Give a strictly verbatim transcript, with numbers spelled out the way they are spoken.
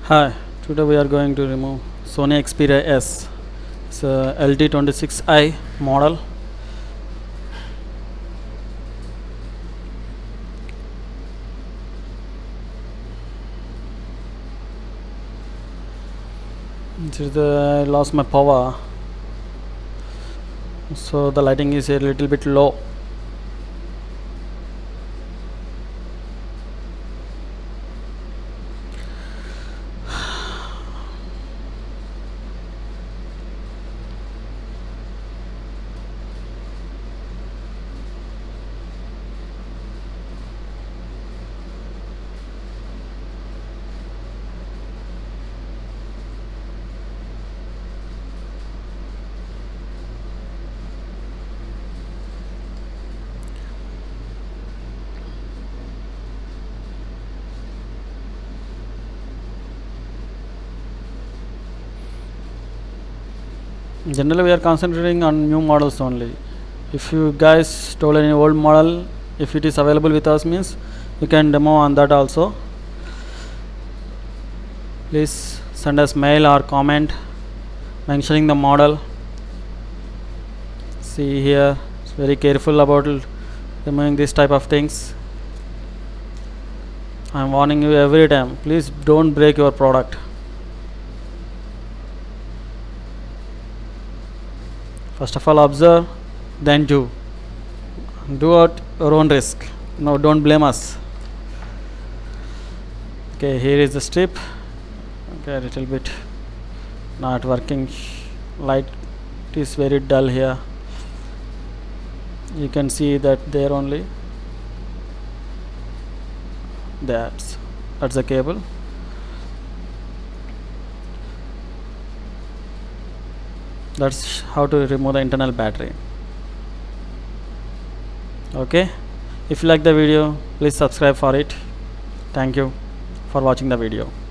Hi, today we are going to remove Sony Xperia S. It's a L T twenty-six i model. This is the, I lost my power, so the lighting is a little bit low. Generally we are concentrating on new models only. If you guys stole any old model, if it is available with us, means you can demo on that also. Please send us mail or comment mentioning the model. See here, it's very careful about removing this type of things. I am warning you every time, please don't break your product. First of all, observe, then do. Do at your own risk. No, don't blame us. Okay, here is the strip. Okay, a little bit not working. Light is very dull here. You can see that there only. That's that's the cable. That's how to remove the internal battery. Okay, if you like the video, please subscribe for it. Thank you for watching the video.